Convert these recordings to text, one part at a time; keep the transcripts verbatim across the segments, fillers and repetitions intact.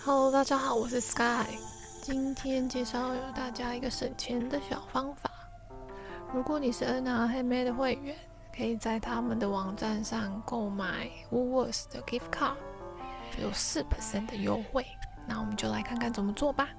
Hello， 大家好，我是 Sky。今天介绍有大家一个省钱的小方法。如果你是 N R Handmade 的会员，可以在他们的网站上购买 Woolworths 的 Gift Card， 有 百分之四 的优惠。那我们就来看看怎么做吧。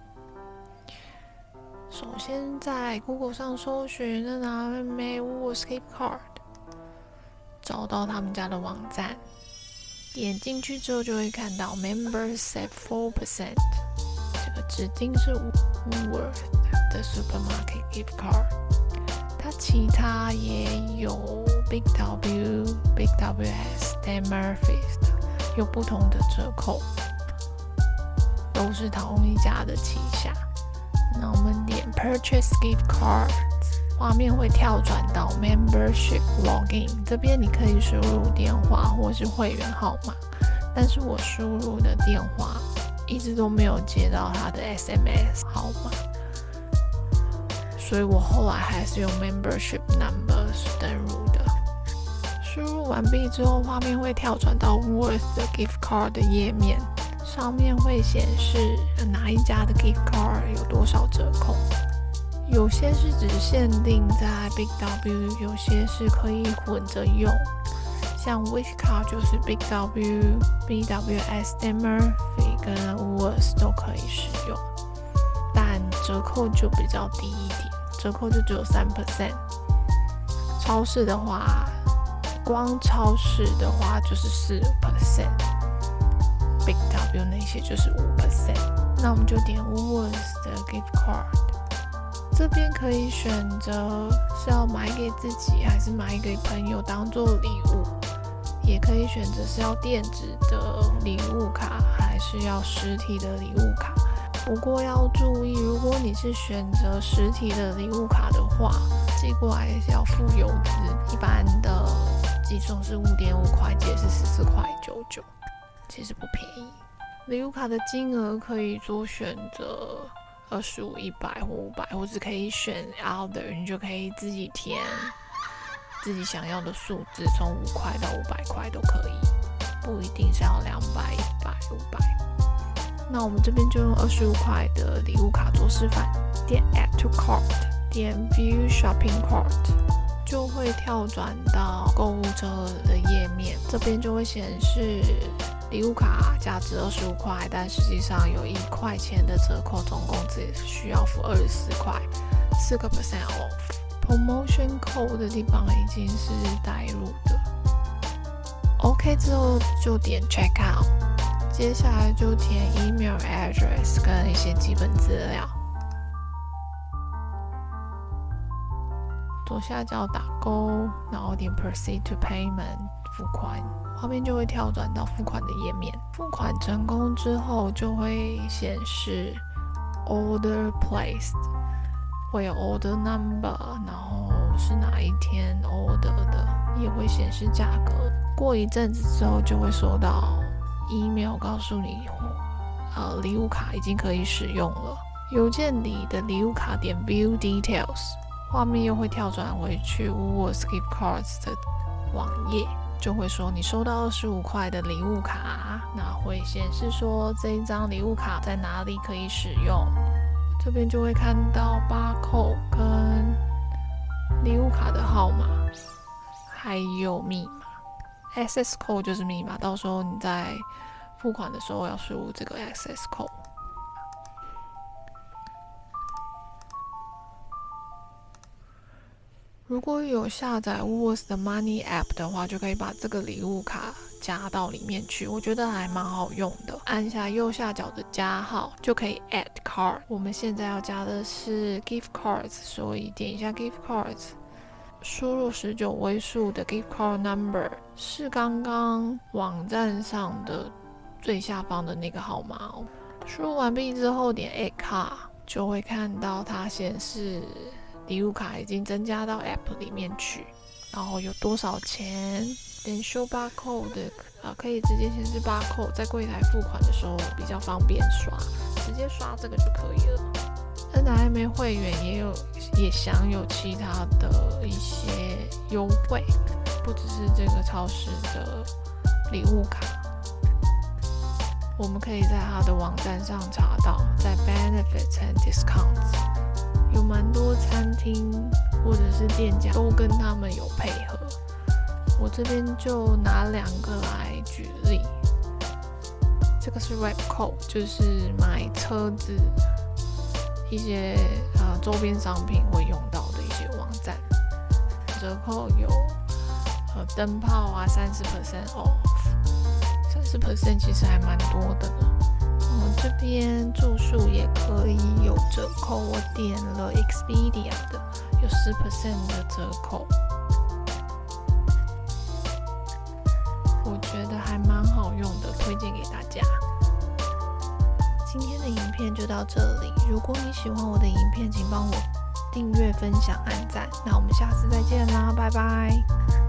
首先在 Google 上搜寻 N R Handmade Woolworths Gift Card， 找到他们家的网站。点进去之后就会看到 Members save four percent， 这个指定是 Woolworths 的 Supermarket Gift Card， 它其他也有 Big W、Big W S、Dan Murphy's 有不同的折扣，都是同一家的旗下。那我们点 Purchase Gift Card， 画面会跳转到 Membership Login， 这边你可以输入电话或是会员号码，但是我输入的电话一直都没有接到他的 S M S 号码，所以我后来还是用 Membership Numbers 登入的。输入完毕之后，画面会跳转到 Woolworths 的 Gift Card 的页面，上面会显示哪一家的 Gift Card 有多少折扣。有些是只限定在 Big W， 有些是可以混着用，像 Wish Card 就是 Big W、B W S、Dan Murphy 跟 Woolworths 都可以使用，但折扣就比较低一点，折扣就只有 百分之三。超市的话，光超市的话就是百分之四 ，Big W 那些就是百分之五。那我们就点 Woolworths 的 Gift Card。这边可以选择是要买给自己还是买给朋友当做礼物，也可以选择是要电子的礼物卡还是要实体的礼物卡。不过要注意，如果你是选择实体的礼物卡的话，寄过来也是要付邮资，一般的寄送是 五点五块，也是十四块九九，其实不便宜。礼物卡的金额可以做选择二十五、一百或五百，或者可以选 Other， 你就可以自己填自己想要的数字，从五块到五百块都可以，不一定是要两百、一百、五百。那我们这边就用二十五块的礼物卡做示范，点 Add to Cart， 点 View Shopping Cart， 就会跳转到购物车的页面，这边就会显示礼物卡价值二十五块，但实际上有一块钱的折扣，总共只需要付二十四块， 百分之四 off。Promotion code 的地方已经是带入的。OK 之后就点 Check Out， 接下来就填 Email Address 跟一些基本资料。左下角打勾，然后点 Proceed to Payment 付款。画面就会跳转到付款的页面，付款成功之后就会显示 Order Placed， 会有 Order Number， 然后是哪一天 Order 的，也会显示价格。过一阵子之后就会收到 email 告诉你，呃，礼物卡已经可以使用了。邮件里的礼物卡点 View Details， 画面又会跳转回去 Woolworths Gift Cards 的网页。就会说你收到二十五块的礼物卡，那会显示说这一张礼物卡在哪里可以使用。这边就会看到 barcode 跟礼物卡的号码，还有密码。access code 就是密码，到时候你在付款的时候要输入这个 access code。如果有下载 Woolworths 的 Money App 的话，就可以把这个礼物卡加到里面去，我觉得还蛮好用的。按下右下角的加号就可以 Add Card。我们现在要加的是 Gift Cards， 所以点一下 Gift Cards， 输入十九位数的 Gift Card Number， 是刚刚网站上的最下方的那个号码哦。输入完毕之后点 Add Card， 就会看到它显示礼物卡已经增加到 App 里面去，然后有多少钱，点 Show Barcode 的、呃、可以直接显示 Barcode， 在柜台付款的时候比较方便刷，直接刷这个就可以了。N R Handmade 会员也有也享有其他的一些优惠，不只是这个超市的礼物卡。 我们可以在它的网站上查到，在 Benefits and Discounts 有蛮多餐厅或者是店家都跟他们有配合。我这边就拿两个来举例。这个是 Webco， 就是买车子一些呃周边商品会用到的一些网站，折扣有呃灯泡啊 百分之三十 off， 百分之三十 其实还蛮多的呢。嗯，这边住宿也可以有折扣，我点了 Expedia 的，有 百分之十 的折扣。我觉得还蛮好用的，推荐给大家。今天的影片就到这里，如果你喜欢我的影片，请帮我订阅、分享、按赞。那我们下次再见啦，拜拜。